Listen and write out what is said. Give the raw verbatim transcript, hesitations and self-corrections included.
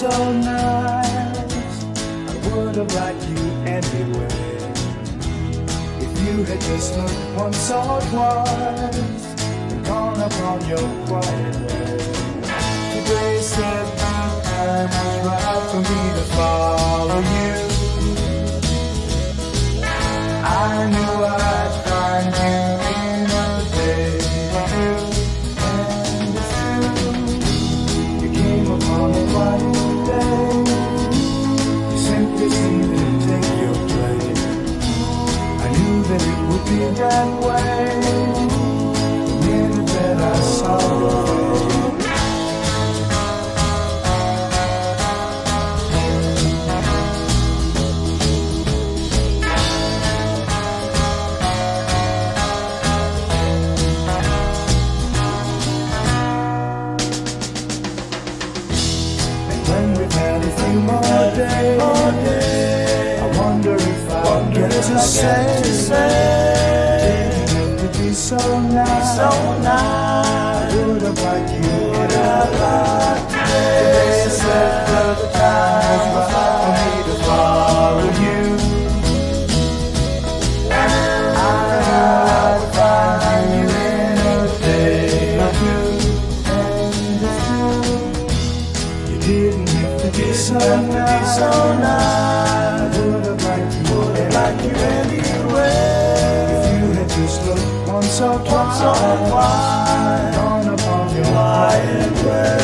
so nice. I would have liked you anyway. If you had just looked once or twice and gone upon your quiet way. Today said the time was right for me to follow you. I knew I'd find you in a day or two. And it's true, you came upon a quiet day. You simply seemed to take your place. I knew that it would be that way the minute that I saw your face. More day, more day. I wonder if I wonder get to say, didn't have to be so nice. So nice. I would have liked you. Would have liked today. Said that the time was right for me to follow you. I knew I'd find you in a day or two. And it's true, you didn't. Be so nice, so nice. I would have liked you, would have liked you anyway. If you had just looked once or twice, once or twice, gone upon your quiet way.